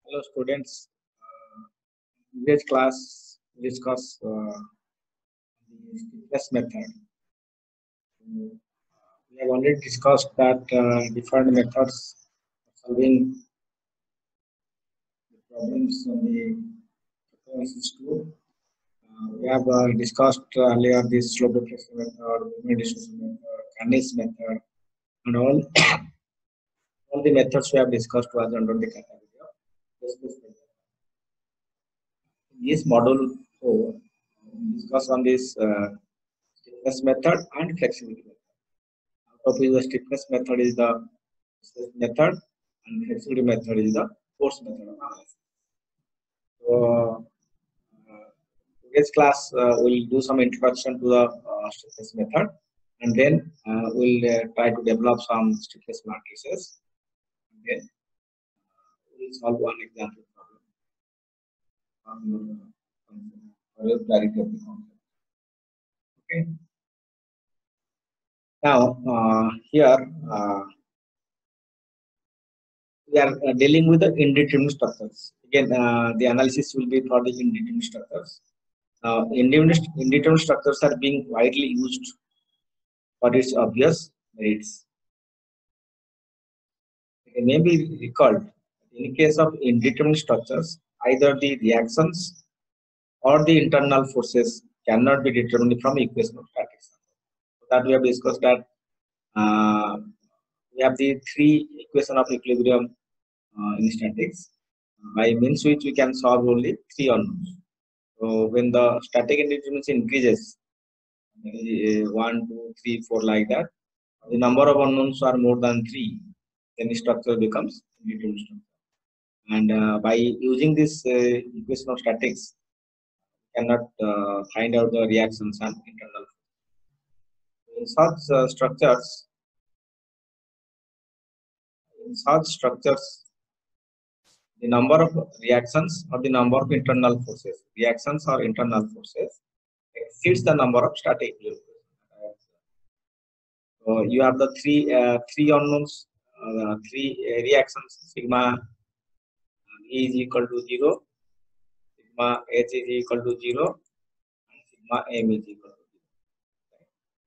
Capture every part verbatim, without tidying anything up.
Hello students, uh, in this class we discuss uh, the stickless method. So, we have already discussed that uh, different methods for solving the problems on the frequencies too. Uh, we have uh, discussed earlier the slope deflection method, movement distribution method, Candice method, and all all the methods we have discussed was under the category of stickless method. In this module four, we discuss on this uh, stiffness method and flexibility method. Out of the stiffness method is the stress method and flexibility method is the force method of analysis. So, uh, today's class uh, will do some introduction to the uh, stiffness method, and then uh, we'll uh, try to develop some stiffness matrices. And then uh, we'll solve one example problem on your, uh, for your clarity of the concept. Okay. Now, uh, here. Uh, we are uh, dealing with the indeterminate structures. Again, uh, the analysis will be for the indeterminate structures. Uh, indeterminate, indeterminate structures are being widely used for its obvious merits. It may be recalled in case of indeterminate structures, either the reactions or the internal forces cannot be determined from equation of statics. So that we have discussed that uh, we have the three equation of equilibrium uh, in statics, by means which we can solve only three unknowns. So when the static indeterminacy increases, maybe one, two, three, four like that, the number of unknowns are more than three, then the structure becomes indeterminate structure. And uh, by using this uh, equation of statics, we cannot uh, find out the reactions and internal. In such uh, structures, in such structures, the number of reactions or the number of internal forces, reactions or internal forces exceeds the number of static equilibrium. So you have the three uh, three unknowns, uh, three uh, reactions. Sigma E is equal to zero, sigma H is equal to zero, and sigma M is equal to zero.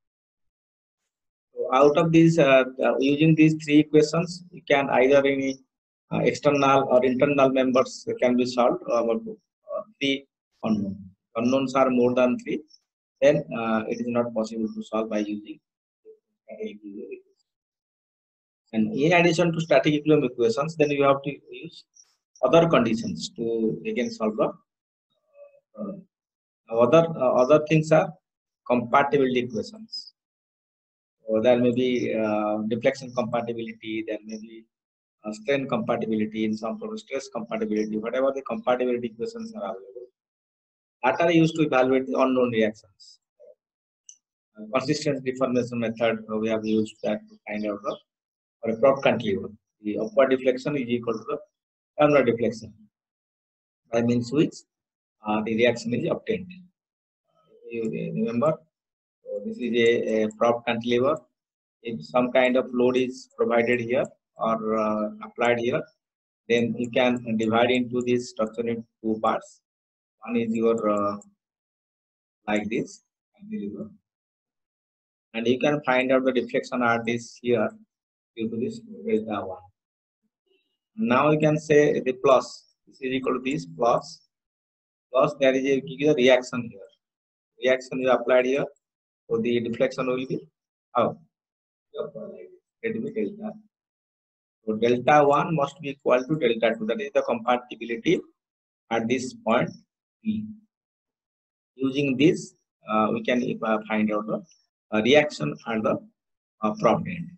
So out of these, uh, uh, using these three equations, you can either any uh, external or internal members can be solved. Uh, uh, three unknowns. Unknowns are more than three, then uh, it is not possible to solve by using static equilibrium. And in addition to static equilibrium equations, then you have to use other conditions to again solve the problem. Other uh, other things are compatibility equations. So there may be uh, deflection compatibility, there may be uh, strain compatibility, in some sort of stress compatibility, whatever the compatibility equations are available, that are used to evaluate the unknown reactions. Uh, consistent deformation method, uh, we have used that to find out the or a prop cantilever. The upward deflection is equal to the downward deflection, by means which uh, the reaction is obtained. You remember, so this is a, a prop cantilever. If some kind of load is provided here or uh, applied here, then you can divide into this structure in two parts. One is your uh, like this cantilever, and you can find out the deflection at this here due to this delta one. Now you can say the plus, this is equal to this plus, plus there is a, give you a reaction here. Reaction is applied here, so the deflection will be how? It will be delta. So delta one must be equal to delta two. That is the compatibility at this point P. Using this, uh, we can uh, find out the uh, reaction and the uh, prop end.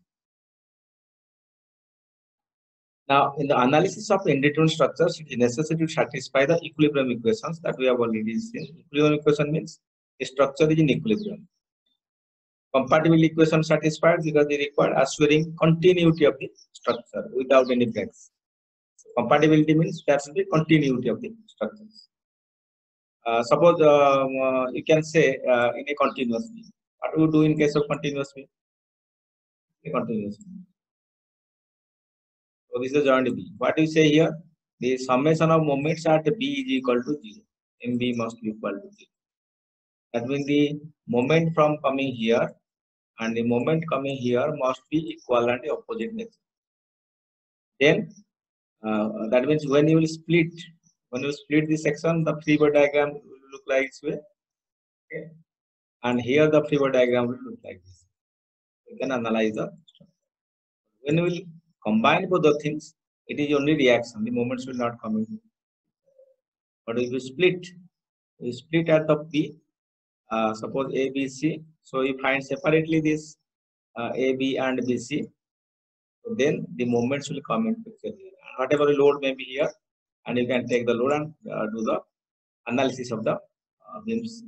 Now, in the analysis of indeterminate structures, it is necessary to satisfy the equilibrium equations that we have already seen. Equilibrium equation means the structure is in equilibrium. Compatibility equation satisfied because they require assuring continuity of the structure without any breaks. So compatibility means there should be continuity of the structures. Uh, suppose uh, uh, you can say uh, in a continuous beam. What do you do in case of continuous beam? A continuous beam. So this is a joint beam. What do you say here? the summation of moments at B is equal to zero. M B must be equal to zero. That means the moment from coming here and the moment coming here must be equal and opposite nature. Then uh, that means when you will split, when you split this section, the free body diagram will look like this way. Okay. And here the free body diagram will look like this. You can analyze the structure. When you will combine both the things, it is only reaction. The moments will not come in. But if you split, you split at the P, uh, suppose A, B, C. So you find separately this uh, A, B, and B, C. So then the moments will come in picture here. Whatever load may be here, and you can take the load and uh, do the analysis of the uh, beams.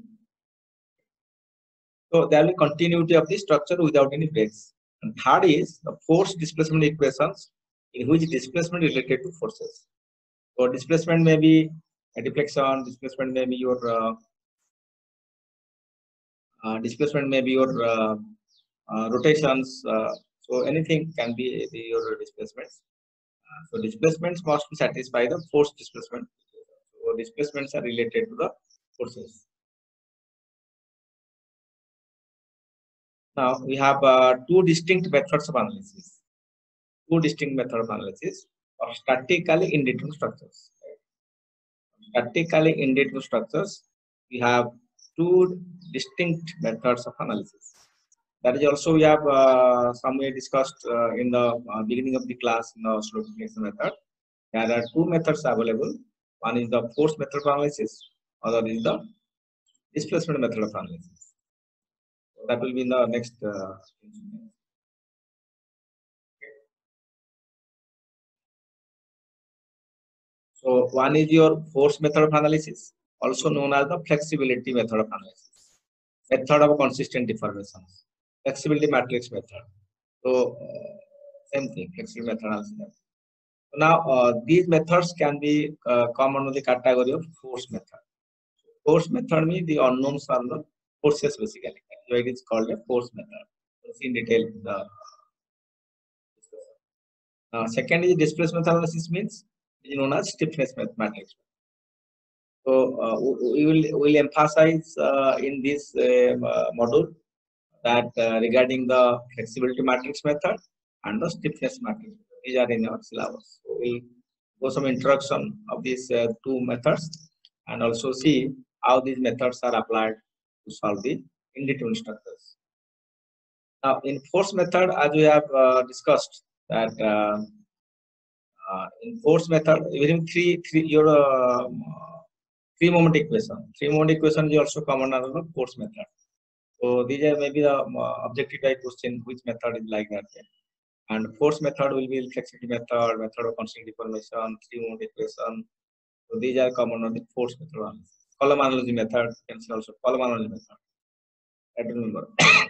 So there will be continuity of the structure without any breaks. And third is the force displacement equations, in which displacement related to forces. So displacement may be a deflection, displacement may be your uh, uh, displacement may be your uh, uh, rotations. Uh, so anything can be the, your displacements. Uh, so displacements must satisfy the force displacement. So displacements are related to the forces. Now we have uh, two distinct methods of analysis. Two distinct methods of analysis of statically indeterminate structures. Statically indeterminate structures, we have two distinct methods of analysis. That is also we have uh, somewhere discussed uh, in the uh, beginning of the class in the slope deflection method. There are two methods available. One is the force method of analysis, other is the displacement method of analysis. So that will be in the next. Uh, So one is your force method of analysis, also known as the flexibility method of analysis, method of consistent deformations, flexibility matrix method. So uh, same thing, flexibility method analysis. So now uh, these methods can be uh, come under the category of force method. Force method means the unknowns are the forces basically. So it is called a force method. Let's see in detail the uh, second is displacement analysis means is known as stiffness matrix. So uh, we will will emphasize uh, in this uh, module that uh, regarding the flexibility matrix method and the stiffness matrix. These are in our syllabus. So we'll go some introduction of these uh, two methods and also see how these methods are applied to solve the indeterminate structures. Now, in force method, as we have uh, discussed, that uh, uh, in force method, within three, three your uh, three moment equation, three moment equation is also common under the force method. So these are maybe the uh, objective type question, which method is like that. And force method will be flexibility method, method of constant deformation, three moment equation. So these are common on the force method. Column analogy method, you can see also column analogy method. I don't remember.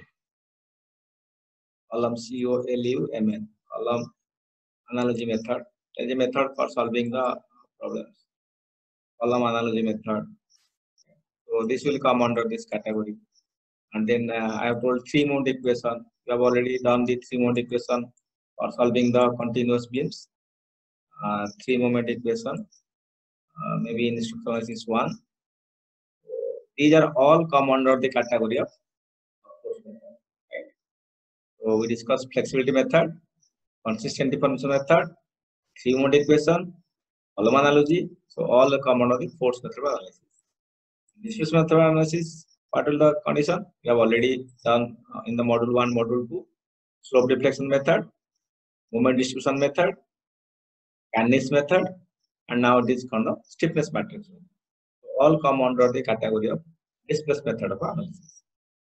Column C O L U M N, column analogy method is a method for solving the problems. Column analogy method. So this will come under this category. And then uh, I have told three moment equation. We have already done the three moment equation for solving the continuous beams. Uh, three moment equation. Uh, maybe in structural analysis one. These are all come under the category of force method. Right? So we discussed flexibility method, consistent deformation method, three moment equation, column analogy. So all come under the force method analysis. Displacement method analysis. What will the condition? We have already done uh, in the module one, module two. Slope deflection method, moment distribution method, Cannis method, and now it is called the stiffness matrix. So all come under the category of displacement method of analysis.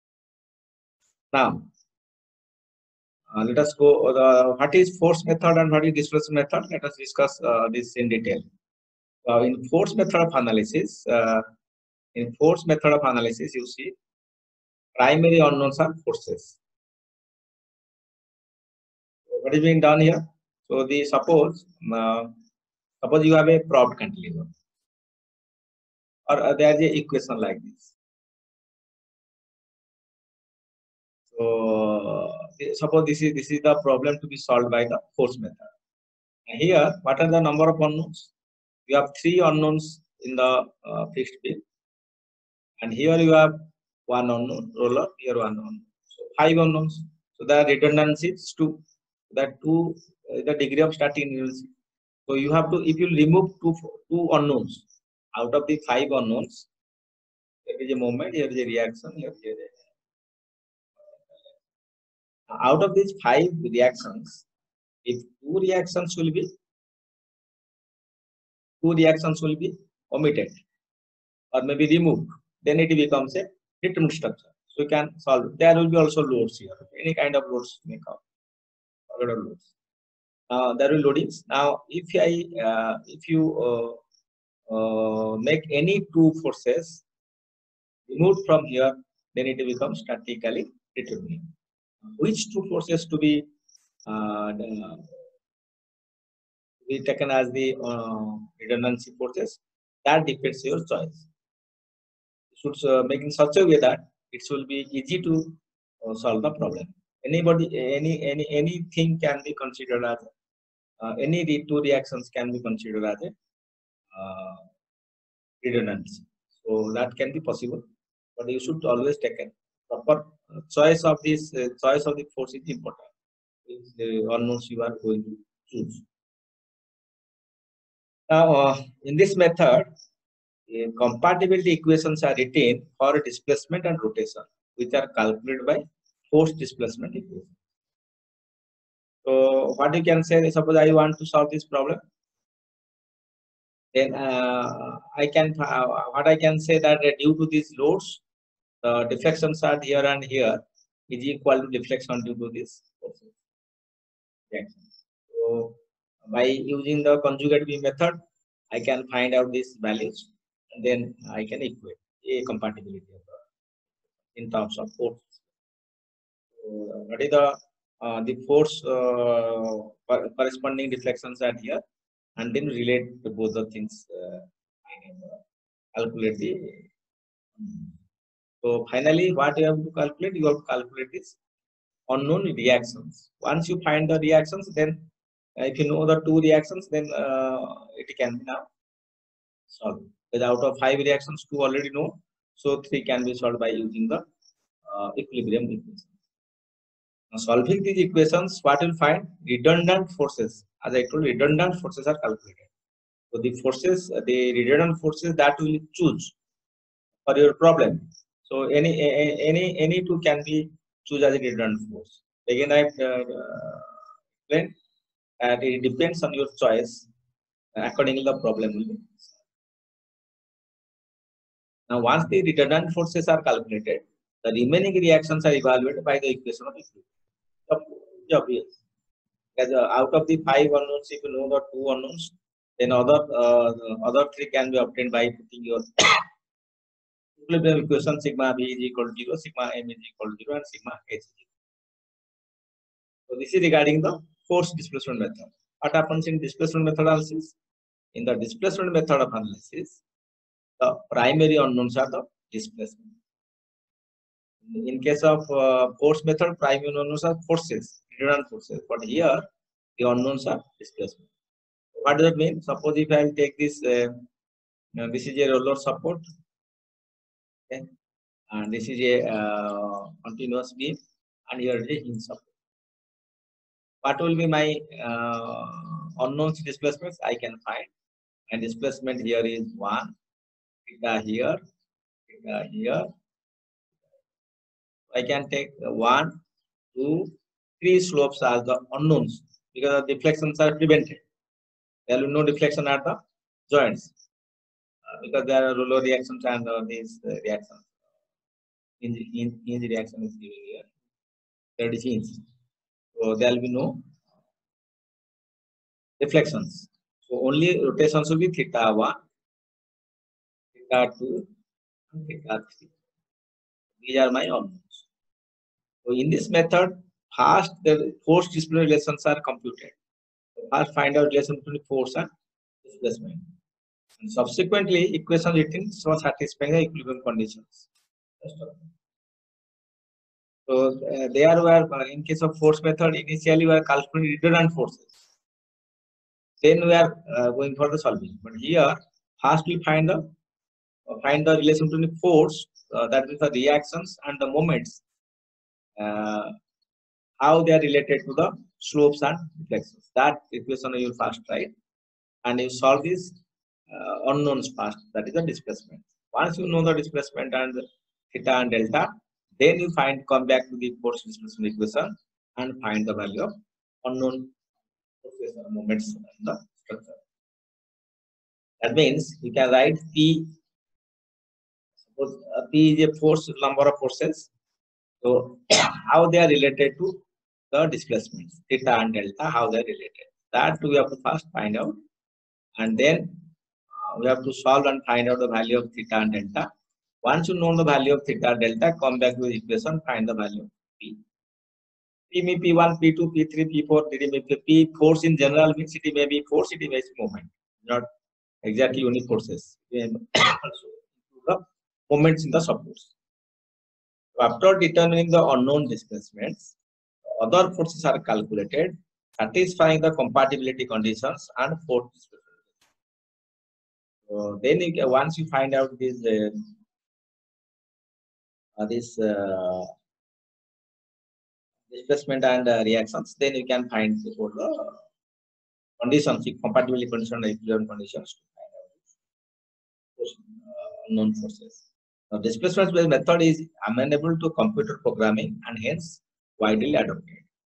Now, uh, let us go. The what is force method and what is displacement method? Let us discuss uh, this in detail. Uh, in force method of analysis, uh, in force method of analysis, you see primary unknowns are forces. What is being done here? So the suppose uh, suppose you have a propped cantilever, or uh, there is a equation like this. So suppose this is this is the problem to be solved by the force method. And here, what are the number of unknowns? you have three unknowns in the uh, fixed field, and here you have one unknown roller, here one unknown. So five unknowns. So the redundancy is two. That two uh, the degree of starting redundancy. So you have to, if you remove two two unknowns out of the five unknowns, there is a moment, here is a reaction, here is a out of these five reactions, if two reactions will be two reactions will be omitted or maybe removed, then it becomes a determined structure. So you can solve it. There will be also loads here. Any kind of loads may come. A lot of loads. Uh, there will loadings. Now, if I uh, if you uh, uh, make any two forces removed from here, then it becomes statically determined. Which two forces to be uh, be taken as the uh, redundancy forces, that depends your choice. You should uh, make in such a way that it will be easy to uh, solve the problem. Anybody, any any anything can be considered as uh, any re two reactions can be considered as a uh, redundancy. So that can be possible, but you should always take a proper uh, choice of this uh, choice of the force is important. Which uh, unknowns you are going to choose. Now, uh, in this method, uh, compatibility equations are written for displacement and rotation, which are calculated by force displacement equation. So, what you can say, suppose I want to solve this problem, then uh, I can, uh, what I can say that uh, due to these loads, the deflections are here and here is equal to deflection due to this forces. Okay. So, by using the conjugate beam method, I can find out these values and then I can equate a compatibility in terms of force. So, what is the uh, the force uh, corresponding deflections are here, and then relate to both the things. Uh, and, uh, calculate the. So finally, what you have to calculate? You have to calculate this unknown reactions. Once you find the reactions, then uh, if you know the two reactions, then uh, it can be now solved. Because out of five reactions, two already know, so three can be solved by using the uh, equilibrium equations. Now, solving these equations, what you'll find? Redundant forces. As I told, redundant forces are calculated. So the forces, the redundant forces that will choose for your problem. So any any any two can be choose as a redundant force. Again, I uh, explained that it depends on your choice. Accordingly, the problem will be. Now, once the redundant forces are calculated, the remaining reactions are evaluated by the equation of equilibrium. Obvious. Because uh, out of the five unknowns, if you know the two unknowns, then other uh, other three can be obtained by putting your equilibrium equation sigma b is equal to zero, sigma m is equal to zero, and sigma h is zero. So this is regarding the force displacement method. What happens in displacement method analysis? In the displacement method of analysis, the primary unknowns are the displacement. In case of uh, force method, primary unknowns are forces, redundant forces. But here, the unknowns are displacement. What does that mean? Suppose if I take this, uh, uh, this is a roller support, okay, and this is a uh, continuous beam, and here is a hinge support. What will be my uh, unknown displacements? I can find, and displacement here is one, theta here, theta here. I can take one, two, three slopes as the unknowns because the deflections are prevented. There will be no deflection at the joints uh, because there are roller reactions and uh, these uh, reactions. Hinge, hinge, hinge reaction is given here. There is hinge. So there will be no deflections. So only rotations will be theta one, theta two, and theta three. These are my unknowns. So in this method, first the force displacement relations are computed. So first find out relation between force and displacement. And subsequently, equation written for satisfying the equilibrium conditions. So uh, there were uh, in case of force method, initially we are calculating redundant forces. then we are uh, going for the solving. But here, first we find the uh, find the relation between force, uh, that is the reactions and the moments, uh, how they are related to the slopes and deflections. That equation you first write, and you solve this uh, unknowns first. That is the displacement. Once you know the displacement and theta and delta, then you find come back to the force displacement equation and find the value of unknown forces or moments in the structure. That means you can write P. Suppose uh, P is a force number of forces. So how they are related to the displacements, theta and delta, how they are related. That we have to first find out, and then uh, we have to solve and find out the value of theta and delta. Once you know the value of theta and delta, come back to the equation, find the value of P. P may P one, P two, P three, P four, P may be P. Force in general means it may be force, it may be moment, not exactly only forces. Also the moments in the subforce. After determining the unknown displacements, other forces are calculated, satisfying the compatibility conditions and force displacement. So then, you can, once you find out this, uh, uh, this uh, displacement and uh, reactions, then you can find for the conditions, compatibility condition, equilibrium conditions to find out these uh, unknown forces. Now, displacement-based method is amenable to computer programming and hence widely adopted.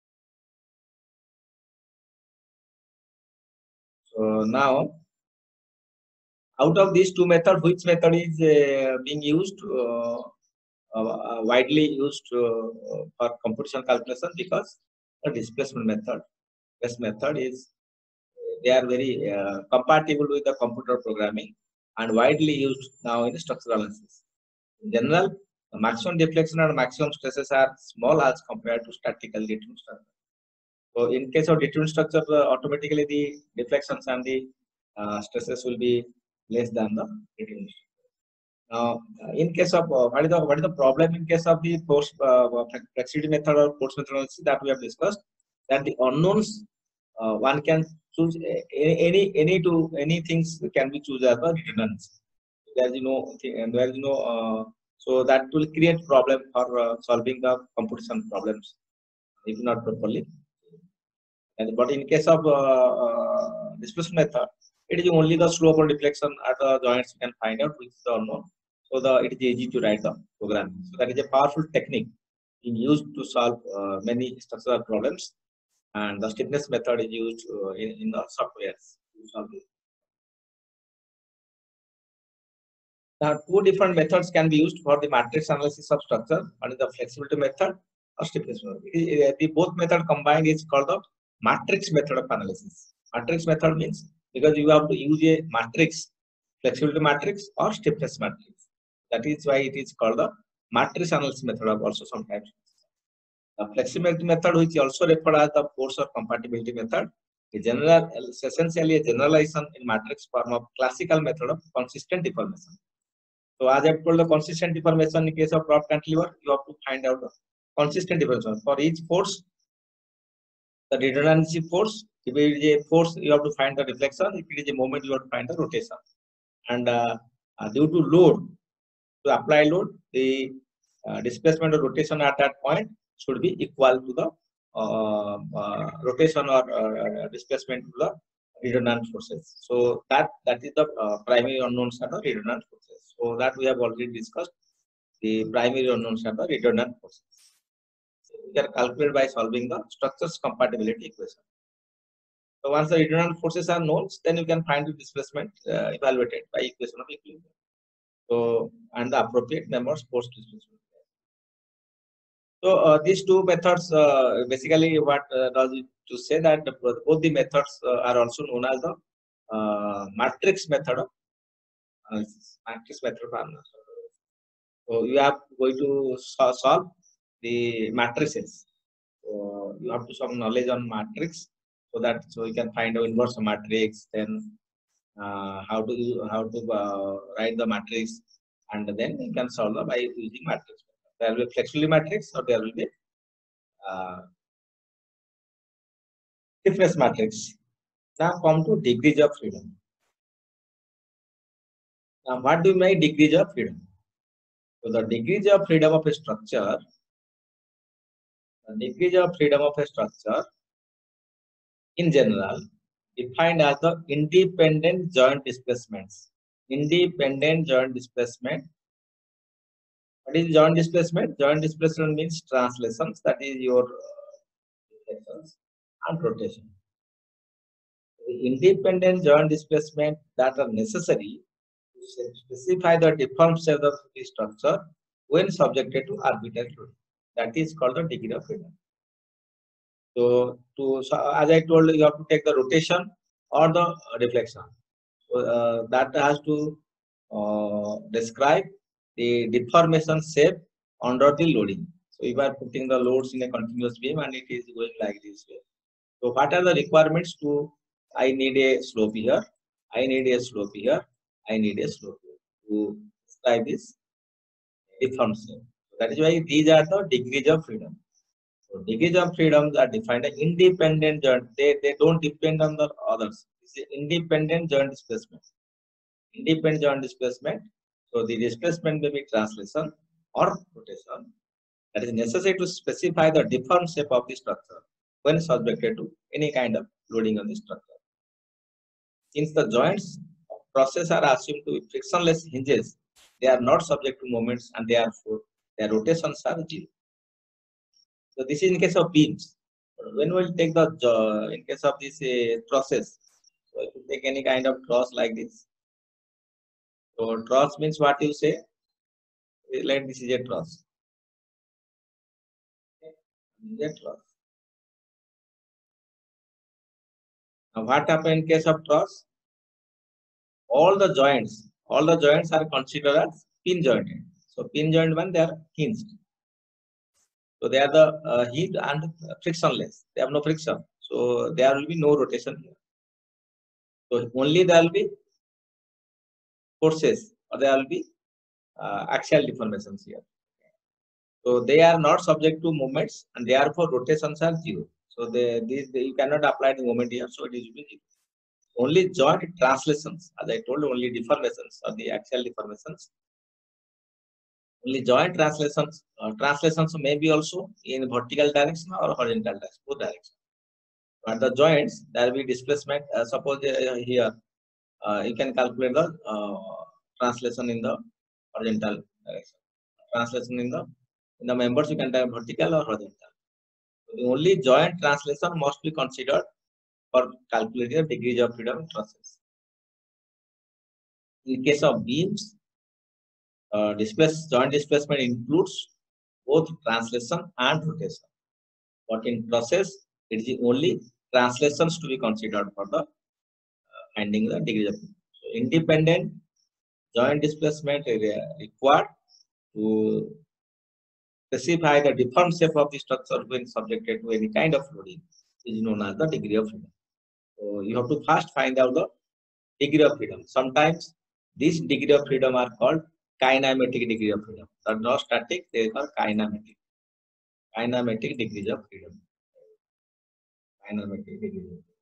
So now, out of these two methods, which method is uh, being used, uh, uh, widely used uh, for computational calculation? Because the displacement method, this method is, they are very uh, compatible with the computer programming and widely used now in structural analysis. In general, the maximum deflection and maximum stresses are small as compared to statical determined structure. So in case of determined structure, uh, automatically the deflections and the uh, stresses will be less than the determined structure. Now, uh, in case of uh, what is the what is the problem in case of the force uh, flexibility method or force method analysis that we have discussed, that the unknowns uh, one can choose any any to any things can be chosen as the determinants. There is no and there is no uh, so that will create problem for uh, solving the computation problems if not properly. And but in case of uh, uh, displacement method, it is only the slope or deflection at the joints you can find out which is the unknown. So the it is easy to write the program. So that is a powerful technique being used to solve uh, many structural problems, and the stiffness method is used uh, in, in the softwares to solve it. Now, two different methods can be used for the matrix analysis of structure. One is the flexibility method or stiffness method. The both method combined is called the matrix method of analysis. Matrix method means because you have to use a matrix, flexibility matrix or stiffness matrix. That is why it is called the matrix analysis method of also sometimes. The flexibility method, which is also referred as the force or compatibility method, is general, essentially a generalization in matrix form of classical method of consistent deformation. So as I've told, the consistent deformation in case of rod cantilever, you have to find out the consistent deformation for each force. The redundancy force, if it is a force, you have to find the deflection. If it is a moment, you have to find the rotation. And uh, uh, due to load, to apply load, the uh, displacement or rotation at that point should be equal to the uh, uh, rotation or uh, displacement to the redundant forces. So that that is the uh, primary unknowns are the redundant forces. So that we have already discussed. The primary unknowns are the redundant forces. So we are calculated by solving the structures compatibility equation. So once the redundant forces are known, then you can find the displacement uh, evaluated by equation of equilibrium. So and the appropriate members force displacement. So uh, these two methods uh, basically what uh, does it to say that the, both the methods uh, are also known as the uh, matrix method of analysis. Matrix method of analysis. So you are going to so solve the matrices. So you have to some knowledge on matrix, so that so you can find the inverse of matrix, then uh, how to how to uh, write the matrix, and then you can solve the by using matrix. There will be flexibility matrix or there will be uh, stiffness matrix. Now come to degrees of freedom. Now what do you mean degrees of freedom? So the degrees of freedom of a structure, the degrees of freedom of a structure in general defined as the independent joint displacements. Independent joint displacement. What is joint displacement? Joint displacement means translations, that is your uh, deflections and rotation. The independent joint displacement that are necessary to specify the deformed shape of the structure when subjected to arbitrary loading. That is called the degree of freedom. So, to so as I told you, you have to take the rotation or the deflection. So, uh, that has to uh, describe the deformation shape under the loading. So, if I are putting the loads in a continuous beam and it is going like this way. So, what are the requirements to? I need a slope here. I need a slope here. I need a slope here to describe this deformed shape. So, that is why these are the degrees of freedom. So degrees of freedom are defined as independent joint. They, they don't depend on the others. It's an independent joint displacement. Independent joint displacement. So the displacement may be translation or rotation that is necessary to specify the deformed shape of the structure when subjected to any kind of loading on the structure. Since the joints process are assumed to be frictionless hinges, they are not subject to moments and therefore their rotations are zero. So this is in case of beams. When we'll take the uh, in case of this uh, process, so if you take any kind of truss like this, so truss means what you say. Like this is a truss. This is a truss. Now what happens in case of truss? All the joints, all the joints are considered as pin jointed. So pin joint when they are hinged. So they are the uh, heat and frictionless. They have no friction. So there will be no rotation here. So only there will be forces or there will be uh, axial deformations here. So they are not subject to movements and therefore rotations are zero. So they, these they, you cannot apply the moment here. So it is zero. Only joint translations, as I told, only deformations or the axial deformations. Only joint translations, uh, translations may be also in vertical direction or horizontal direction, both directions. But the joints, there will be displacement. Uh, suppose uh, here uh, you can calculate the uh, translation in the horizontal direction. Translation in the in the members you can type vertical or horizontal. So the only joint translation must be considered for calculating the degrees of freedom in trusses. In case of beams, uh, displace, joint displacement includes both translation and rotation. But in trusses, it is only translations to be considered for the uh, finding the degrees of freedom. So independent joint displacement is required to specify the deformed shape of the structure when subjected to any kind of loading is known as the degree of freedom. So you have to first find out the degree of freedom. Sometimes this degree of freedom are called kinematic degree of freedom. They are not static, they are kinematic. Kinematic degrees of freedom. Kinematic degrees of freedom.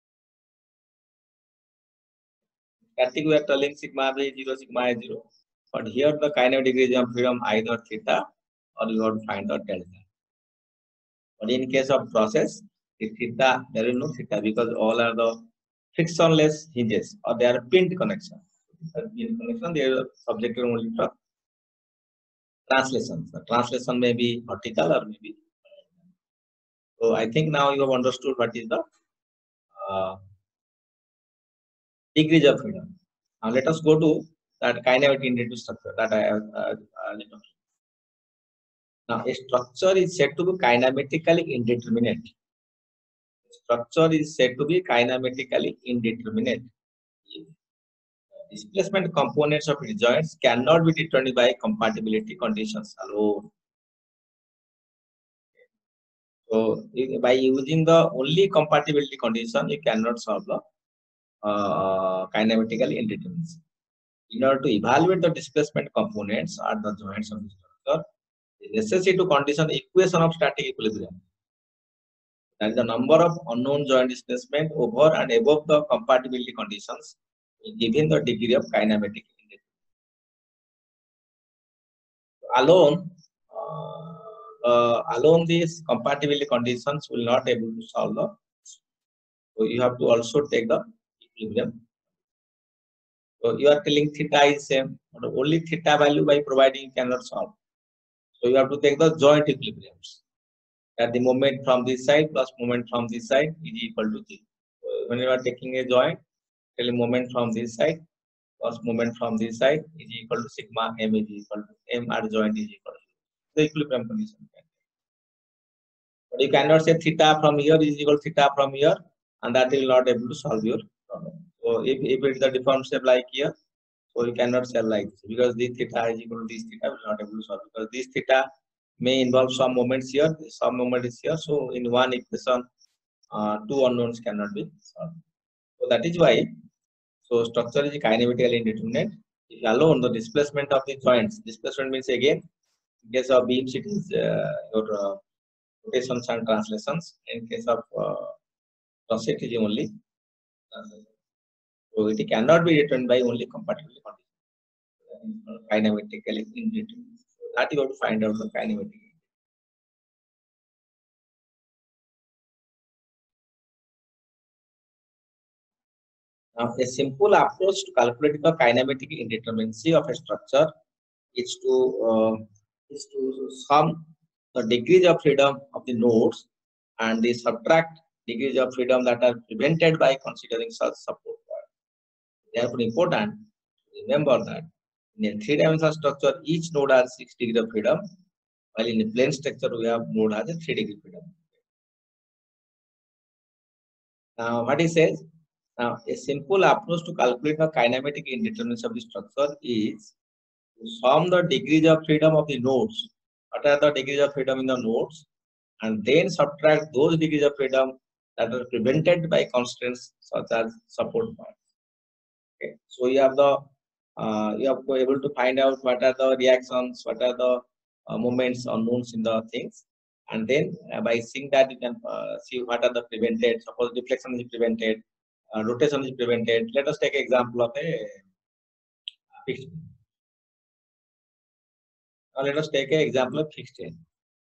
Static we are telling sigma is zero, sigma is zero. But here the kinematic degrees of freedom either theta or you have to find out delta. But in case of process, the theta, there is no theta because all are the frictionless hinges or they are pinned connection. Pinned connection, they are subjected only to translations. The translation may be vertical or maybe. So I think now you have understood what is the uh, degrees of freedom. Now let us go to that kinematic indentation structure that I have. Uh, uh, now a structure is said to be kinematically indeterminate. Structure is said to be kinematically indeterminate. Displacement components of its joints cannot be determined by compatibility conditions alone. So, by using the only compatibility condition, you cannot solve the uh, kinematical indeterminacy. In order to evaluate the displacement components at the joints of the structure, it is necessary to condition the equation of static equilibrium. That is the number of unknown joint displacement over and above the compatibility conditions given the degree of kinematic indeterminacy. Alone, uh, uh, alone these compatibility conditions will not able to solve the. So you have to also take the equilibrium. So you are telling theta is same, but only theta value by providing you cannot solve. So you have to take the joint equilibriums. That the moment from this side plus moment from this side is equal to zero. So when you are taking a joint, tell moment from this side plus moment from this side is equal to sigma m is equal to m at joint is equal to the equilibrium condition. But you cannot say theta from here is equal to theta from here, and that will not able to solve your problem. So if, if it's a deformed shape like here, so you cannot say like this because this theta is equal to this theta will not able to solve because this theta may involve some moments here, some moment is here. So in one equation, uh, two unknowns cannot be solved. So that is why, so structure is kinematically indeterminate. If alone the displacement of the joints, displacement means again, in case of beams it is uh, your uh, rotations and translations. In case of uh, transit it is only translation. So it cannot be determined by only compatibility conditions. Kinematically indeterminate. So that you have to find out the kinematic. Now, a simple approach to calculating the kinematic indeterminacy of a structure is to uh, is to sum the degrees of freedom of the nodes and they subtract degrees of freedom that are prevented by considering such support. Therefore, important to remember that in a three-dimensional structure, each node has six degrees of freedom, while in a plane structure, we have node has a three degree freedom. Now, what he says, now a simple approach to calculate the kinematic indeterminacy of the structure is to sum the degrees of freedom of the nodes. What are the degrees of freedom in the nodes? And then subtract those degrees of freedom that are prevented by constraints such as support points. Okay. So you have the uh, you have to be able to find out what are the reactions, what are the uh, moments unknowns in the things, and then uh, by seeing that you can uh, see what are the prevented. Suppose deflection is prevented, uh, rotation is prevented. Let us take an example of a fixed. Now let us take an example of fixed end.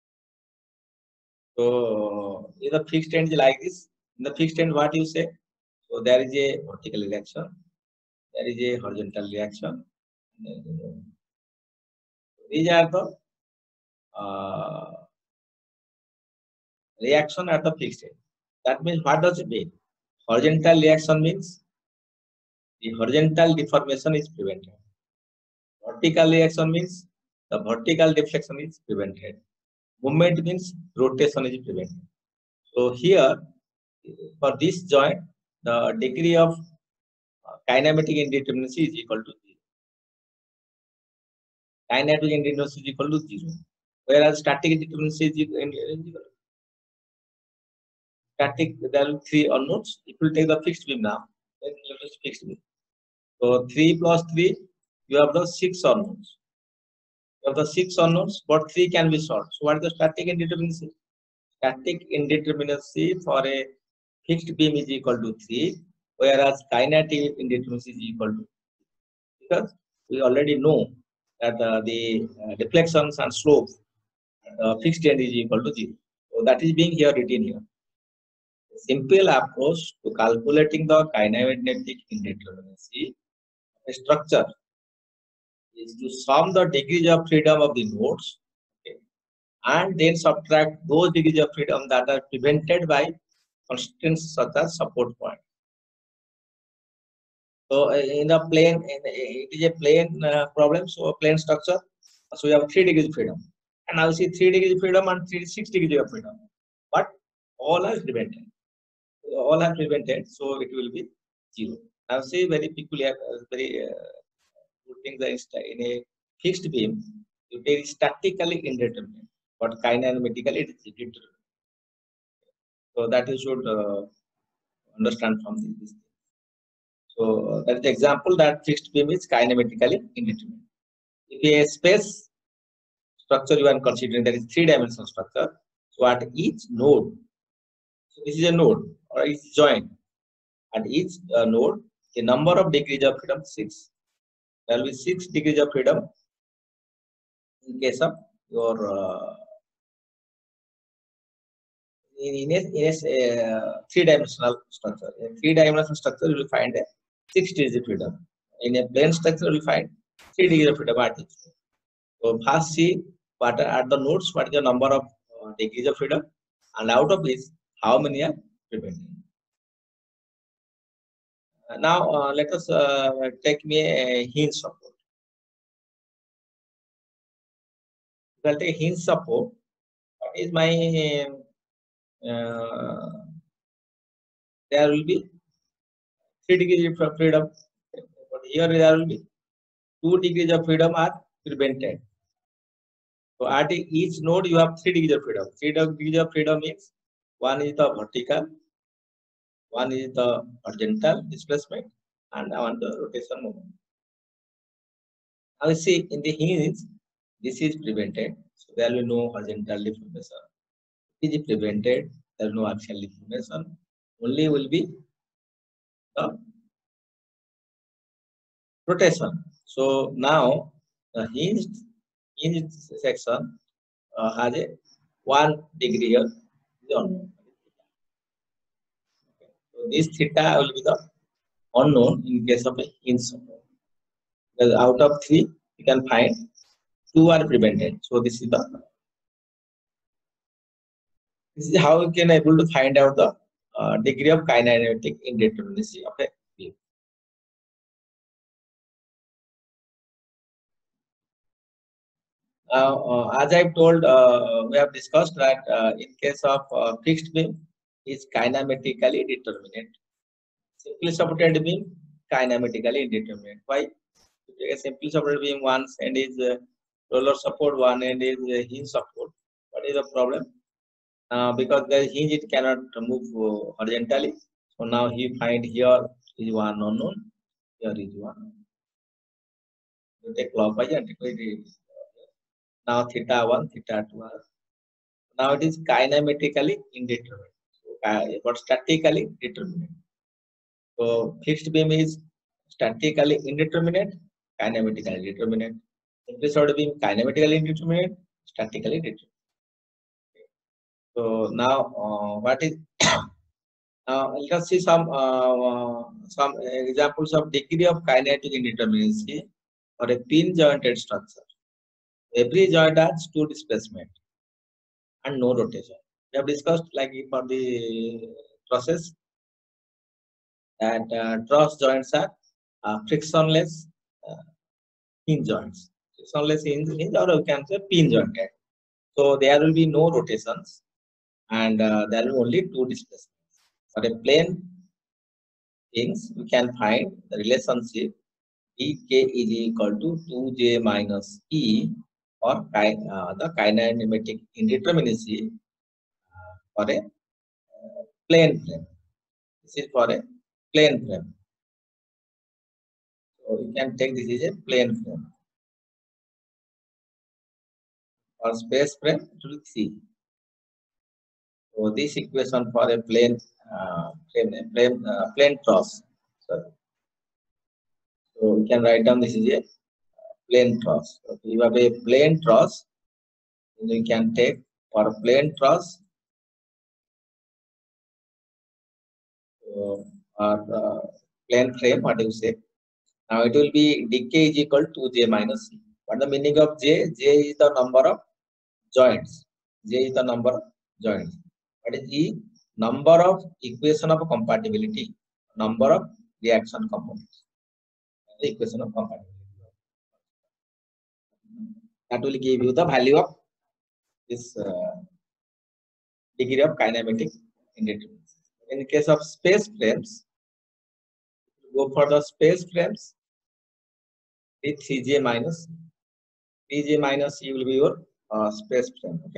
So if the fixed end is like this, in the fixed end what you say? So there is a vertical reaction, there is a horizontal reaction. These are the uh, reaction at the fixed end. That means what does it mean? Horizontal reaction means the horizontal deformation is prevented. Vertical reaction means the vertical deflection is prevented. Movement means rotation is prevented. So here, for this joint, the degree of kinematic indeterminacy is equal to zero. Kinetic indeterminacy is equal to zero. Whereas static indeterminacy is equal to static, there are three unknowns. If you take the fixed beam now, let us fixed beam. So three plus three, you have the six unknowns. You have the six unknowns, but three can be solved. So what is the static indeterminacy? Static indeterminacy for a fixed beam is equal to three, whereas kinetic indeterminacy is equal to, because we already know that uh, the uh, deflections and slopes uh, fixed end is equal to zero. So that is being here written here. A simple approach to calculating the kinematic indeterminacy of a structure is to sum the degrees of freedom of the nodes, okay, and then subtract those degrees of freedom that are prevented by constraints such as support point. So in a plane, it is a plane uh, problem. So a plane structure. So we have three degrees of freedom, and I'll see three degrees of freedom and three six degrees of freedom, but all are prevented. All are prevented, so it will be zero. Now see very peculiar, uh, very uh, good thing that is in a fixed beam, it is statically indeterminate, but kinematically it is determinate. So that you should uh, understand from this. So uh, that is the example that fixed beam is kinematically indeterminate. If a space structure you are considering, that is three dimensional structure, so at each node, So this is a node or it's joint. At each uh, node, the number of degrees of freedom six. There will be six degrees of freedom in case of your uh, in, in a, in a uh, three-dimensional structure. In three-dimensional structure, you will find a six degrees of freedom. In a plane structure, you will find three degrees of freedom at each. So first see what are at the nodes, what is the number of uh, degrees of freedom, and out of this, how many are prevented. Uh, now uh, let us uh, take me a hinge support. If I take hinge support, what is my uh, there will be three degrees of freedom, but here there will be two degrees of freedom are prevented. So at each node you have three degrees of freedom. Three degrees of freedom means one is the vertical, one is the horizontal displacement, and one the rotation moment. Now you see in the hinge, this is prevented, so there will be no horizontal deformation. It is prevented, there is no axial deformation. Only will be the rotation. So now the hinged hinged section uh, has a one degree here. So this theta will be the unknown in case of a hinge support. Because out of three, you can find two are prevented. So this is the this is how you can able to find out the uh, degree of kinematic indeterminacy of a beam. Now, uh, as I've told, uh, we have discussed that uh, in case of uh, fixed beam, is kinematically determinate. Simply supported beam, kinematically indeterminate. Why? A simply supported beam, one end is uh, roller support, one end is uh, hinge support. What is the problem? Uh, because the hinge it cannot move uh, horizontally. So now he find here is one unknown, here is one. You take clockwise and take it. Now theta one, theta two. Now it is kinematically indeterminate, uh, but statically determinate. So fixed beam is statically indeterminate, kinematically determinate. Simply supported beam kinematically indeterminate, statically determinate. So now uh, what is uh, let us see some uh, some examples of degree of kinetic indeterminacy for a pin jointed structure. Every joint has two displacement and no rotation. We have discussed like for the process that uh, truss joints are uh, frictionless uh, hinge joints. Frictionless hinge, hinge or you can say pin jointed. So there will be no rotations and uh, there will be only two displacements. For a plane things, we can find the relationship E K is equal to two J minus E or uh, the kinematic indeterminacy uh, for a uh, plane frame. This is for a plane frame. So you can take this is a plane frame. For space frame, it will see. So this equation for a plane uh, plane plane uh, plane truss. Sorry. So we can write down this is a plane truss. So if you have a plane truss, you can take for plane truss so, or uh, plane frame. What do you say? Now it will be dk is equal to j minus c. What the meaning of j? J is the number of joints. J is the number of joints. What is E? Number of equation of compatibility. Number of reaction components. The equation of compatibility. That will give you the value of this uh, degree of kinematic indeterminacy. In the case of space frames, go for the space frames with three j minus three j minus E will be your uh, space frame. Okay.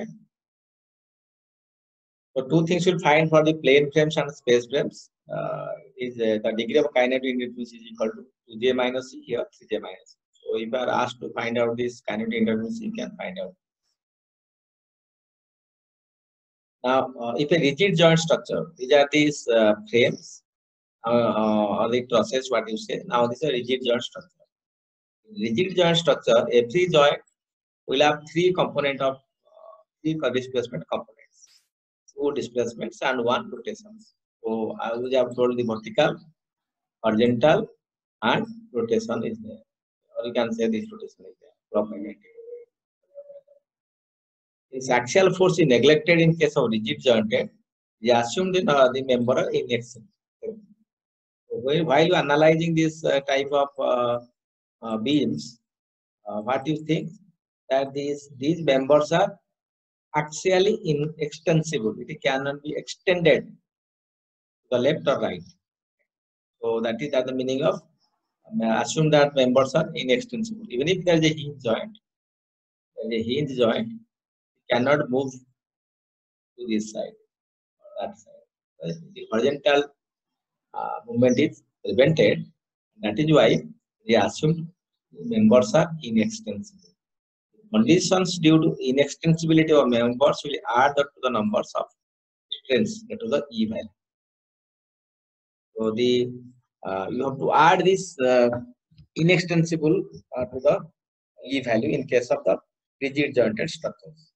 So two things you'll find for the plane frames and space frames uh, is uh, the degree of kinetic indeterminacy is equal to two j minus C here three j minus. So if you are asked to find out this kinetic indeterminacy, you can find out. Now, uh, if a rigid joint structure, these are these uh, frames uh, uh, or the trusses, what you say. Now, this is a rigid joint structure. Rigid joint structure, every joint will have three component of uh, three displacement components, two displacements and one rotations. So, I will have told the vertical, horizontal, and rotation is there, or you can say this rotation is there. Propagating. This axial force is neglected in case of rigid jointed. We assume the, uh, the member are inextensible. While while you analyzing this uh, type of uh, uh, beams, uh, what do you think that these these members are axially inextensible? It cannot be extended to the left or right. So that is that the meaning of um, assume that members are inextensible. Even if there is a hinge joint, there is a hinge joint, it cannot move to this side or that side. Uh, The horizontal uh, movement is prevented. That is why we assume members are inextensible. Conditions due to inextensibility of members will add up to the numbers of strengths to the E value. So the uh, you have to add this uh, inextensible uh, to the E value in case of the rigid jointed structures.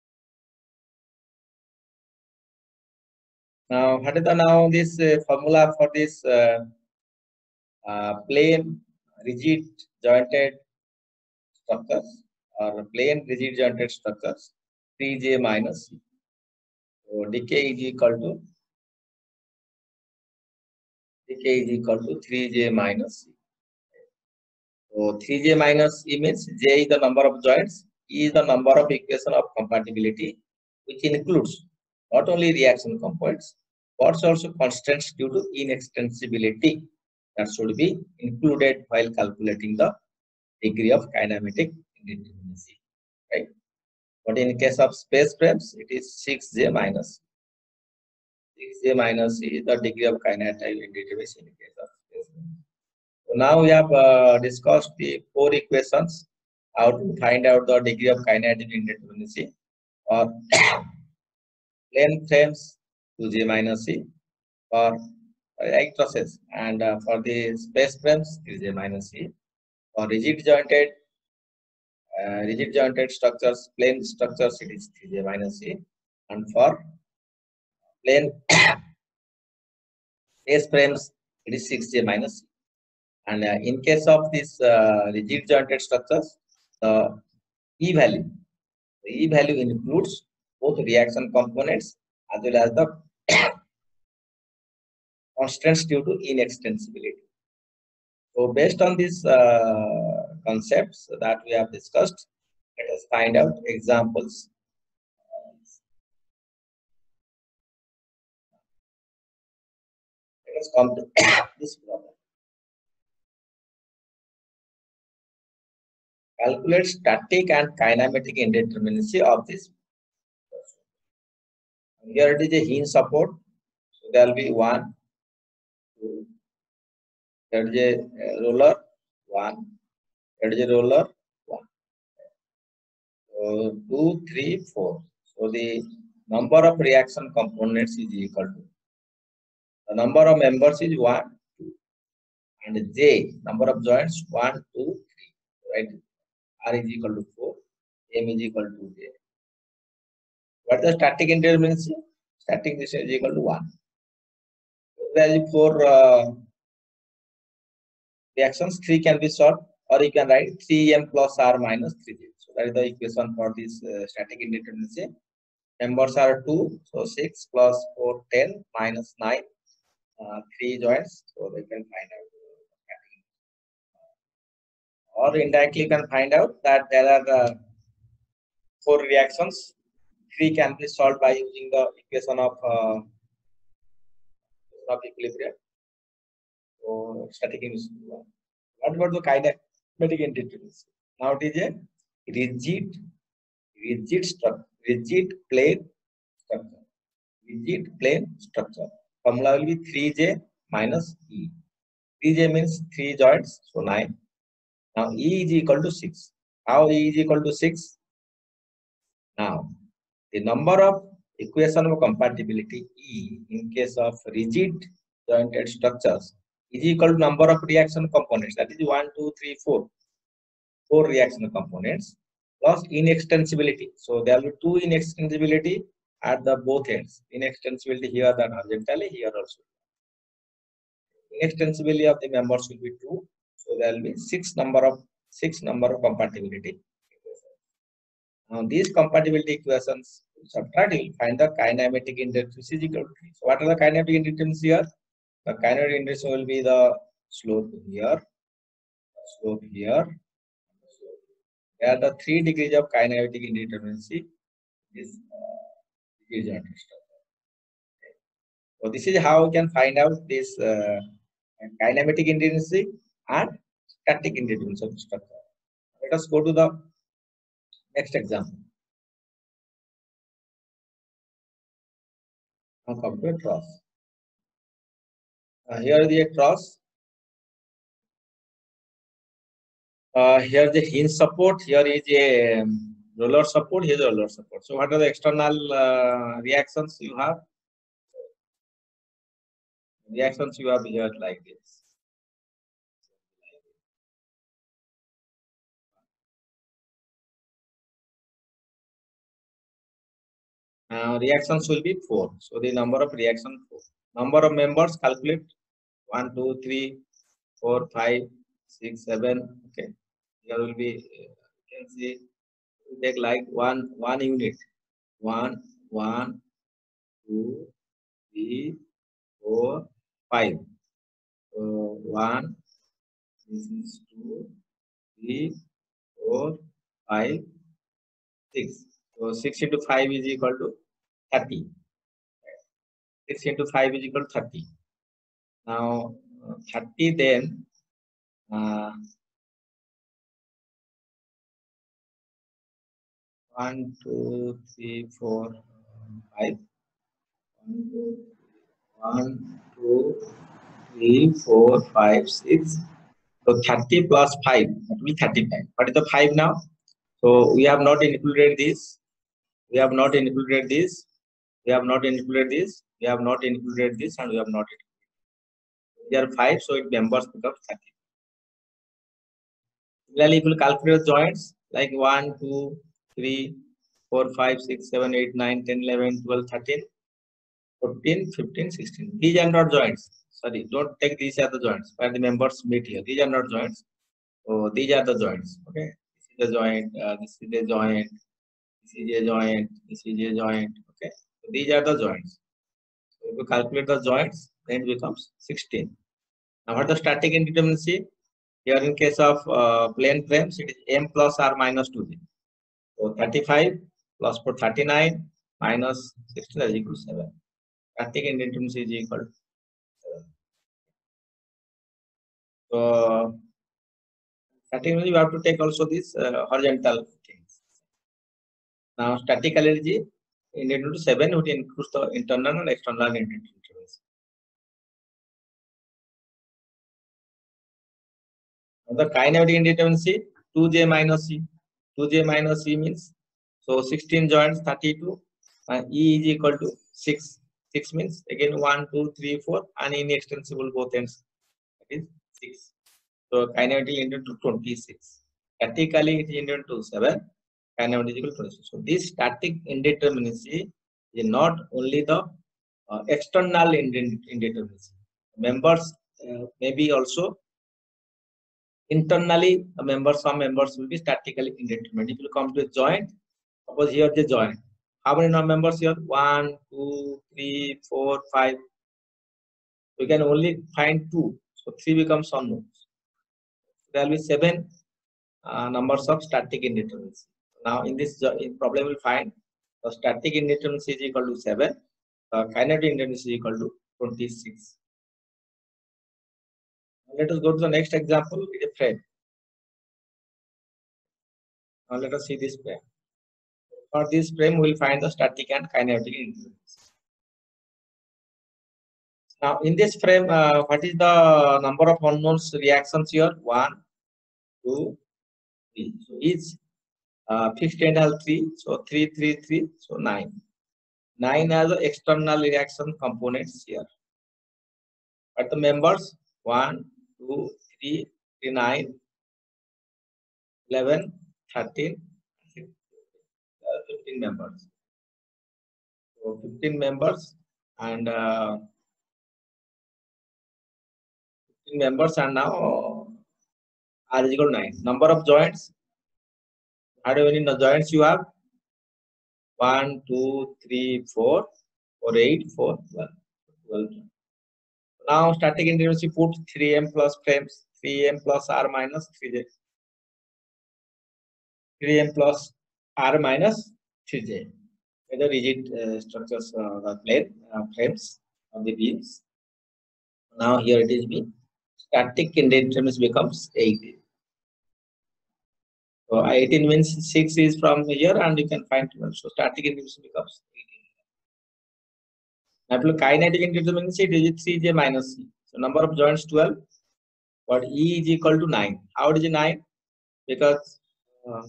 Now, what is the now this uh, formula for this uh, uh, plane rigid jointed structures or plane rigid jointed structures? three j minus C. So decay is equal to decay is equal to three j minus C. So three j minus E means J is the number of joints, E is the number of equation of compatibility, which includes not only reaction components, but also constants due to inextensibility that should be included while calculating the degree of kinematic indeterminacy. Right? But in case of space frames, it is six j minus. six j minus is the degree of kinetic indeterminacy in case of space frames. So now we have uh, discussed the four equations, how to find out the degree of kinetic indeterminacy for plane frames two j minus C, for right trusses, and uh, for the space frames three j minus C, for rigid jointed uh, rigid jointed structures, plane structures it is three j minus C, and for plane space frames it is six j minus C. And uh, in case of this uh, rigid jointed structures, the E value, the E value includes both reaction components as well as the constants due to inextensibility. So based on these uh, concepts that we have discussed, let us find out examples. Let us come to this problem. Calculate static and kinematic indeterminacy of this. Here it is a hinge support. So there will be one, two, there is a roller, one, there is a roller, one. So two, three, four. So the number of reaction components is equal to the number of members is one, two, and J number of joints one, two, three. Right? R is equal to four, M is equal to J. What is the static indeterminacy? Static distance is equal to one. There is four uh, reactions, three can be solved, or you can write three m plus r minus three j. So that is the equation for this uh, static indeterminacy. Members are two, so six plus four, ten minus nine, uh, three joints, so they can find out. Or indirectly you can find out that there are uh, four reactions. Three can be solved by using the equation of, uh, of equilibrium. So static indeterminacy. What about the kinematic indeterminacy? Now it is a rigid, rigid structure, rigid plane structure. Rigid plane structure. Formula will be three j minus E. three j means three joints, so nine. Now E is equal to six. How E is equal to six? Now the number of equation of compatibility E in case of rigid jointed structures is equal to number of reaction components, that is one, two, three, four. Four reaction components plus inextensibility. So there will be two inextensibility at the both ends. Inextensibility here that horizontally, here also. Inextensibility of the members will be two. So there will be six number of six number of compatibility. Now these compatibility equations subtract, you will find the kinematic index is equal to three. So what are the kinematic index here? The kinematic index will be the slope here, slope here. There are the three degrees of kinematic indeterminacy. This uh, is okay. So this is how we can find out this uh, kinematic indeterminacy and static indeterminacy of the structure. Let us go to the next example. Now come to a truss. Uh, here is the truss. Uh, here the hinge support. Here is a um, roller support. Here is a roller support. So what are the external uh, reactions you have? Reactions you have here like this. Uh, reactions will be four. So the number of reaction four. Number of members calculate one, two, three, four, five, six, seven. Okay. Here will be, you can see, take like one one unit. One, one, two, three, four, five. So one, this is two, three, four, five, six. So six into five is equal to thirty. Six into five is equal to thirty. Now uh, thirty then uh, one, two, three, four, five. One, two, three, four, five, six. So thirty plus five, that will be thirty-five. What is the five now? So we have not included this. We have not included this. We have not included this. We have not included this, and we have not included. There are five, so it members become thirty. Similarly, if you calculate the joints like one, two, three, four, five, six, seven, eight, nine, ten, eleven, twelve, thirteen, fourteen, fifteen, sixteen. These are not joints. Sorry, don't take these are the joints where the members meet here. These are not joints. So these are the joints. Okay, this is the joint. Uh, this is the joint. This is a joint. This is a joint. Okay, so these are the joints. So if you calculate the joints, then it becomes sixteen. Now, what is the static indeterminacy? Here, in case of uh, plane frames, it is m plus r minus two j. So thirty-five plus for thirty-nine minus sixteen is equal to seven. Static indeterminacy is equal to seven. So static, you have to take also this uh, horizontal things. Now, static energy indeterminacy to seven, which includes the internal and external indeterminacy. The kinematic indeterminacy two j minus c. two j minus c means so sixteen joints thirty-two, and E is equal to six. six means again one, two, three, four, and inextensible both ends. That is six. So kinematic indeterminacy to twenty-six. Statically it is indeterminacy to seven. Kinematic is equal to twenty-six. So this static indeterminacy is not only the uh, external indeterminacy. Members uh, may be also internally, a member, some members will be statically indeterminate. If you come to a joint, suppose here the joint. How many members here? One, two, three, four, five. We can only find two. So three becomes unknowns. There will be seven uh, numbers of static indeterminacy. Now in this in problem we will find the static indeterminacy is equal to seven. The kinetic indeterminacy is equal to twenty-six. Let us go to the next example with a frame. Now let us see this frame. For this frame, we will find the static and kinetic indeterminacy. Now, in this frame, uh, what is the number of unknowns reactions here? One, two, three. So each uh, fixed end has three. So three, three, three. So nine. nine has the external reaction components here. But the members one, two, three, nine, eleven, thirteen, fifteen members. So fifteen members and uh, fifteen members and now R is equal to nine. Number of joints. How many joints you have? one, two, three, four, four, eight, four, twelve. Now static independency put three m plus frames, three m plus r minus three j. three m plus r minus three j. Whether rigid uh, structures uh, the plane uh, frames of the beams. Now here it is B. Static independency becomes eight. So eighteen means six is from here and you can find twelve. So static independency becomes eighteen. Now to kinetic independency it is three j minus c. So number of joints twelve, but E is equal to nine. How is it nine? Because uh,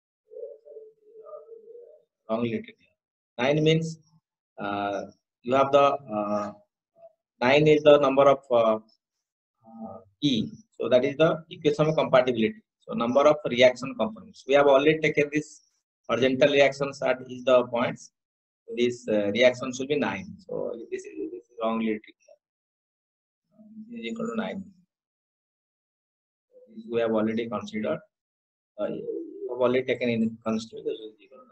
wrongly written here. nine means uh, you have the uh, nine is the number of uh, uh, E. So that is the equation of compatibility. So number of reaction components. We have already taken this horizontal reactions at is the points. So this uh, reaction should be nine. So this is, this is wrongly written here. This is equal to nine. This we have already considered. Uh, we have already taken in consideration.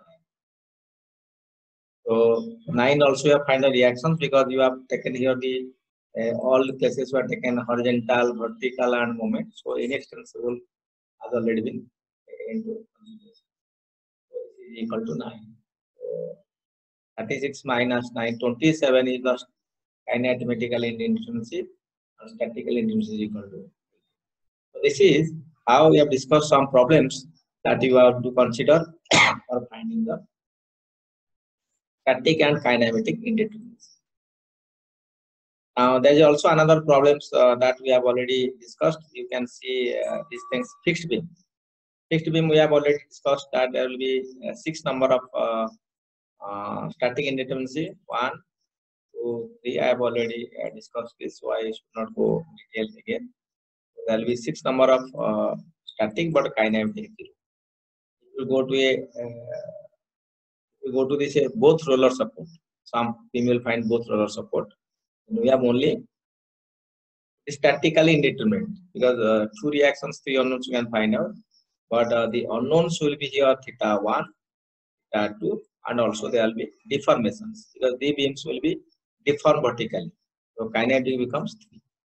So nine also you have find the reactions because you have taken here the uh, all the cases were taken horizontal, vertical, and moment. So inextensible has already been taken into consideration. So this is equal to nine. So thirty-six minus nine, twenty-seven is the kinetically independency and statical independency is equal to. So this is how we have discussed some problems that you have to consider for finding the static and kinematic independency. Now, there is also another problems uh, that we have already discussed. You can see uh, these things. Fixed beam. Fixed beam we have already discussed that there will be uh, six number of uh, uh, static independency. One, two, three. I have already uh, discussed this, so I should not go detail again. So there will be six number of uh, static but kinematic. You go to a uh, you go to this uh, both roller support. Some we will find both roller support. And we have only statically indeterminate because uh, two reactions, three unknowns you can find out, but uh, the unknowns will be here theta one, theta two, and also there will be deformations because the beams will be deformed vertically. So kinetic becomes three.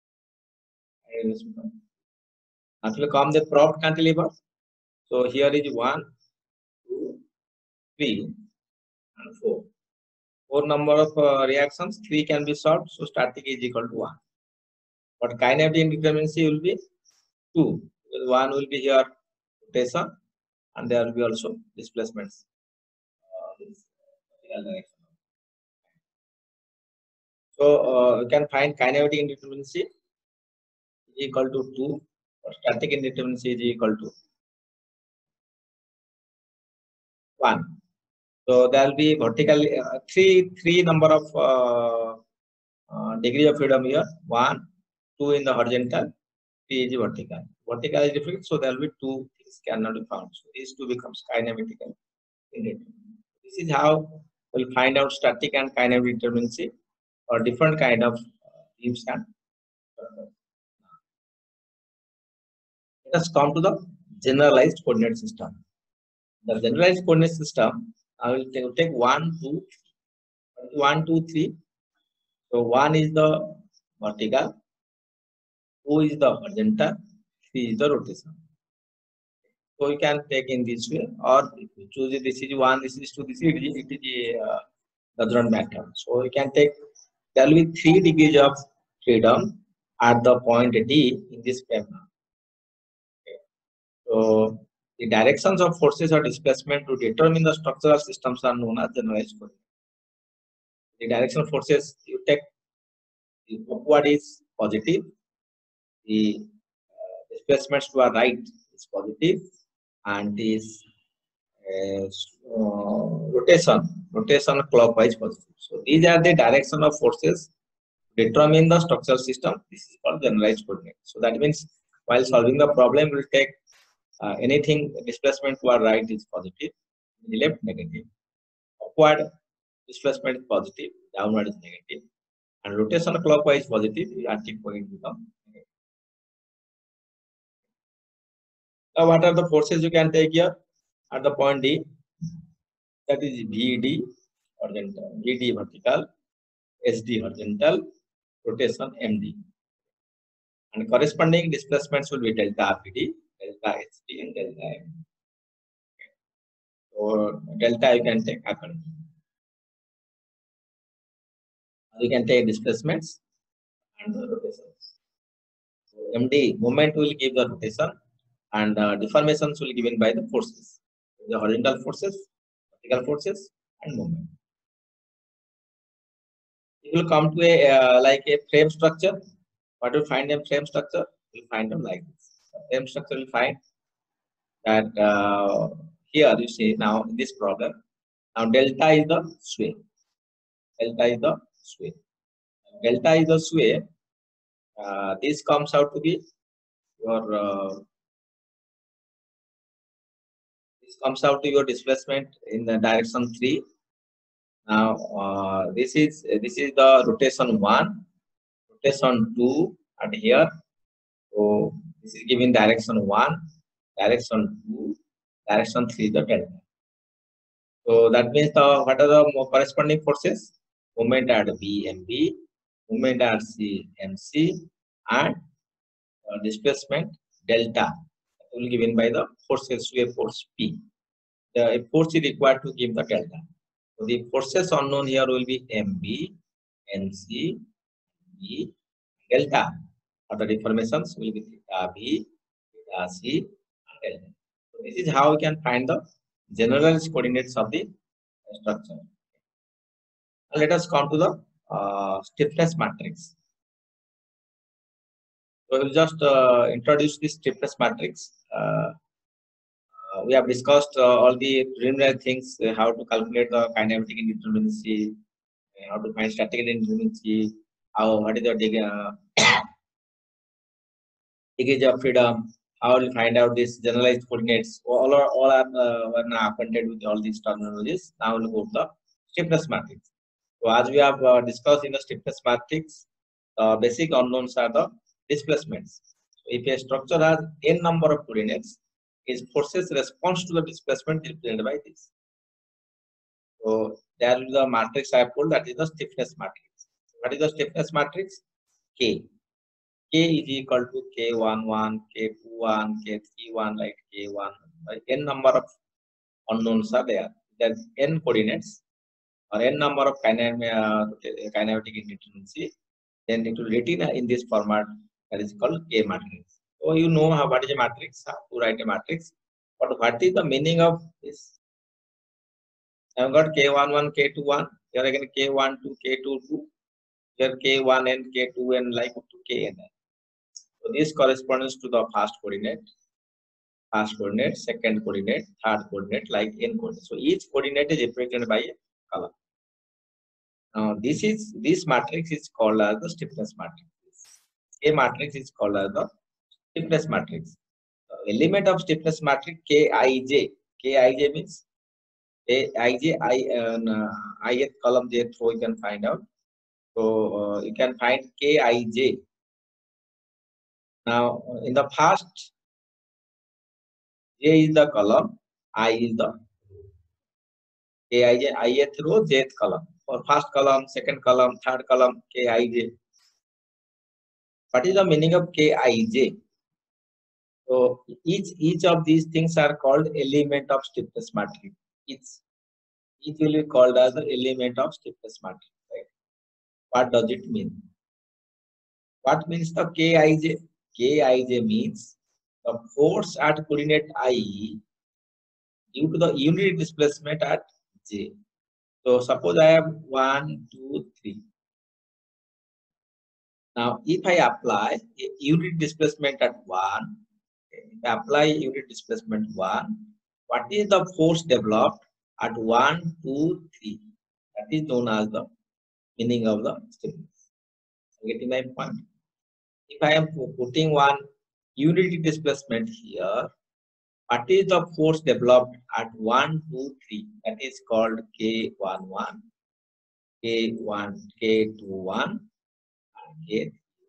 Now to come the propped cantilever. So here is one, two, three, and four. Four number of uh, reactions, three can be solved. So static is equal to one. But kinetic indeterminacy will be two. Because one will be here rotation and there will be also displacements. Uh, so uh, you can find kinetic indeterminacy is equal to two, or static indeterminacy is equal to one. So there will be vertically uh, three three number of uh, uh, degree of freedom here. One, two in the horizontal, three is vertical. Vertical is different, so there will be two things cannot be found. So these two becomes kinematic indeterminacy. This is how we'll find out static and kinetic indeterminacy or different kind of beams can. Let us come to the generalized coordinate system. The generalized coordinate system, I will take, take one, two, three. one, two, three. So one is the vertical, two is the horizontal, three is the rotation. So you can take in this way, or if you choose this is one, this is two, this is it is uh, does not matter. So you can take there will be three degrees of freedom at the point D in this paper. Okay. So the directions of forces or displacement to determine the structural systems are known as generalized coordinate. The direction of forces you take the upward is positive, the uh, displacements to our right is positive, and this uh, uh, rotation, rotation clockwise positive. So these are the direction of forces determine the structural system. This is called generalized coordinate. So that means while solving the problem, we'll take uh, anything displacement toward right is positive, left negative, upward displacement is positive, downward is negative, and rotation clockwise positive, active point become negative. Now, what are the forces you can take here at the point D? That is V D horizontal, V D vertical, S D horizontal, rotation M D. And corresponding displacements will be delta V D, delta H D, and delta M D. So delta you can take accordingly. You can take displacements and the rotations. So M D moment will give the rotation, and uh, deformations will be given by the forces, the horizontal forces, vertical forces, and moment. It will come to a uh, like a frame structure. What will find a frame structure? We'll find them like this. The frame structure will find that uh, here you see now in this problem. Now delta is the sway. Delta is the sway. Delta is the sway. Uh, this comes out to be your uh, this comes out to your displacement in the direction three. Now uh, this is this is the rotation one, rotation two, and here. So this is giving direction one, direction two, direction three, the delta. So that means the what are the corresponding forces? Moment at B M B, moment at C M C, and uh, displacement delta will be given by the forces to a force P. The force is required to give the delta. So the forces unknown here will be M B, N C, B, delta. Or the deformations will be theta B, theta C, and delta. So this is how we can find the general coordinates of the structure. Now let us come to the uh, stiffness matrix. So we'll just uh, introduce this stiffness matrix. Uh, uh, we have discussed uh, all the preliminary things, uh, how to calculate the kinematic indeterminacy, uh, how to find static indeterminacy, how what is the uh, degree of freedom, how to find out these generalized coordinates. All are all are uh, acquainted with all these terminologies. Now we'll go to the stiffness matrix. So as we have uh, discussed in the stiffness matrix, uh, basic unknowns are the displacements. So if a structure has n number of coordinates, its forces response to the displacement is represented by this. So there is the matrix I have told, that is the stiffness matrix. What is the stiffness matrix? K. K is equal to K one one, K two one, K three one, like K one. Right? N number of unknowns are there. There's n coordinates or n number of kinematic indeterminacy. Then it will written in this format that is called K matrix. So you know how what is a matrix, how to write a matrix. But what is the meaning of this? I've got K one one, K two one, here again K one two, K two two, here K one n, K two n, like up to Kn. So this corresponds to the first coordinate, first coordinate, second coordinate, third coordinate, like n coordinate. So each coordinate is represented by a column. Now this is this matrix is called as the stiffness matrix. A matrix is called as the stiffness matrix. The element of stiffness matrix Kij. Kij means Kij I uh, ith column j row you can find out. So uh, you can find Kij. Now in the first, J is the column, I is the Kij, ith row, jth column. For first column, second column, third column, Kij. What is the meaning of Kij? So each each of these things are called element of stiffness matrix. Each each will be called as the element of stiffness matrix. Right? What does it mean? What means the Kij? Kij means the force at coordinate I due to the unit displacement at j. So suppose I have one, two, three. Now, if I apply a unit displacement at one, if I apply unit displacement one, what is the force developed at one, two, three? That is known as the meaning of the stiffness. Getting my point? If I am putting one unity displacement here, what is the force developed at one, two, three? That is called K one one, K one, K two one, and K.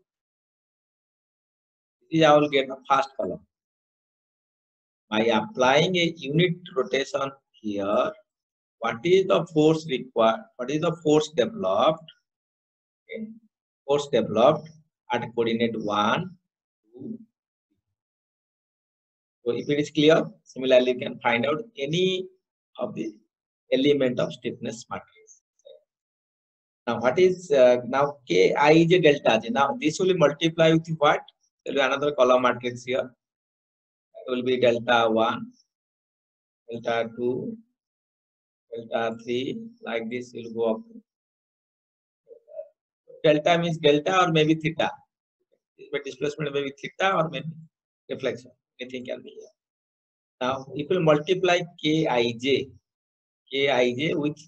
This is I will get the first column. By applying a unit rotation here, what is the force required? What is the force developed? Okay. Force developed at coordinate one, two. So if it is clear, similarly you can find out any of the element of stiffness matrix. Now what is uh, now Kij delta J? Now this will multiply with what? There will be another column matrix here. It will be delta one, delta two, delta three, like this will go up. Delta means delta or maybe theta. But displacement may be theta or maybe reflection. Anything can be here. Now if you multiply Kij, Kij with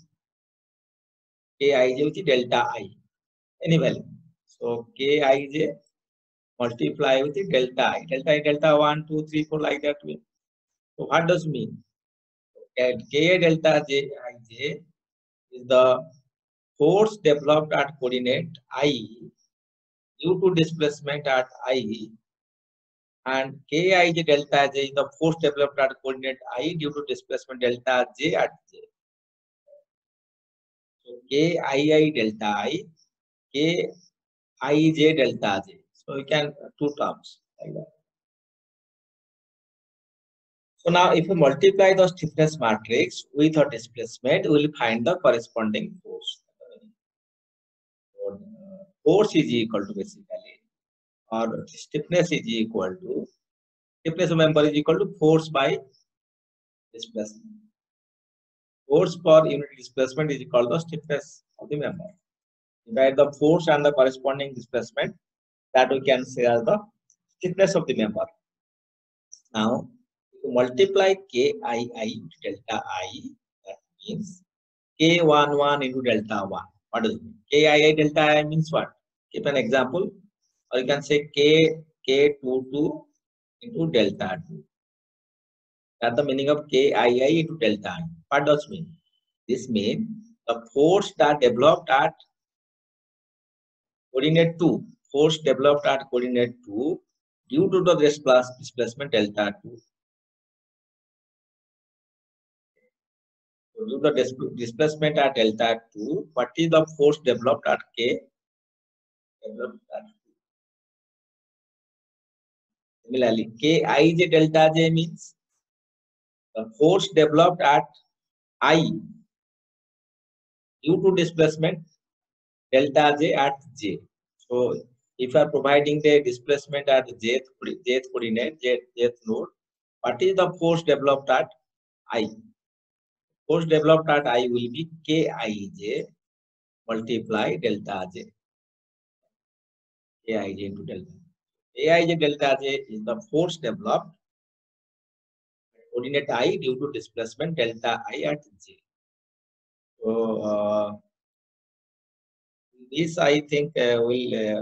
Kij with delta I, any value. So Kij multiply with delta I, delta I, delta one, two, three, four, like that way. So what does it mean? K delta J Ij is the force developed at coordinate I due to displacement at I, and Kij delta J is the force developed at coordinate I due to displacement delta J at J. So Kii delta I, Kij delta J. So you can two terms like that. So now if you multiply the stiffness matrix with a displacement, we will find the corresponding force. So, uh, force is equal to basically, or stiffness is equal to, stiffness member is equal to force by displacement. Force per unit displacement is equal to stiffness of the member. Divide the force and the corresponding displacement, that we can say as the stiffness of the member. Now, to multiply Kii into delta I, that means K one one into delta one. What does it mean? Kii delta I means what? Give an example. Or you can say K K two two into delta two. That's the meaning of Kii into delta I. What does it mean? This means the force that developed at coordinate two, force developed at coordinate two due to the displacement delta two. So due to the displacement at delta two, what is the force developed at K? Developed at two. Similarly, Kij delta J means the force developed at I due to displacement delta J at J. So if you are providing the displacement at jth, jth coordinate, jth, jth node, what is the force developed at I? Force developed at I will be Kij multiply delta J. Kij into delta. Aij delta J is the force developed at coordinate I due to displacement delta I at J. So uh, this I think uh, will uh,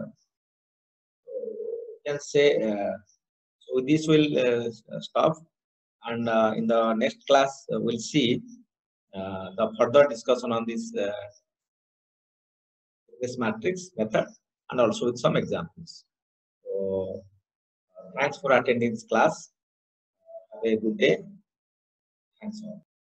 can say uh, so this will uh, stop, and uh, in the next class uh, we'll see uh, the further discussion on this uh, this matrix method and also with some examples. So uh, thanks for attending this class. Have a good day. Thanks all.